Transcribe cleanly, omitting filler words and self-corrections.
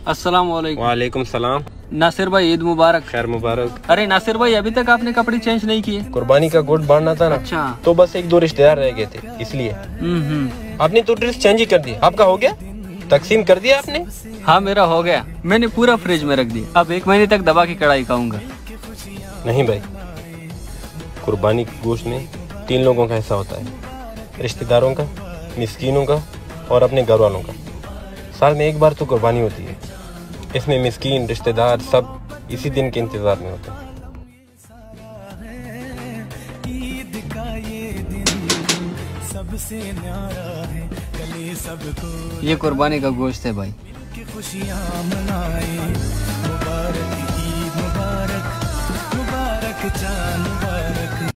अस्सलाम वालेकुम। वालेकुम सलाम। नासिर भाई ईद मुबारक। खैर मुबारक। अरे नासिर भाई अभी तक आपने कपड़े चेंज नहीं किए? कुर्बानी का गोश्त बांटना था ना। अच्छा। तो बस एक दो रिश्तेदार रह गए थे इसलिए। आपने तो ड्रेस चेंज ही कर दी। आपका हो गया? तकसीम कर दिया आपने? हाँ मेरा हो गया, मैंने पूरा फ्रिज में रख दिया। अब 1 महीने तक दबा की कढ़ाई खाऊंगा। नहीं भाई, कुर्बानी के गोश्त में 3 लोगों का हिस्सा होता है, रिश्तेदारों का, मिस्कीनों का और अपने घर वालों का। साल में एक बार तो कुर्बानी होती है, इसमें मिस्कीन रिश्तेदार सब इसी दिन के इंतजार में होते हैं। ईद का ये दिन सबसे न्यारा है, कल सबको ये कुर्बानी का गोश्त है भाई। खुशियाँ मनाए, मुबारक ईद मुबारक, मुबारक चांद मुबारक।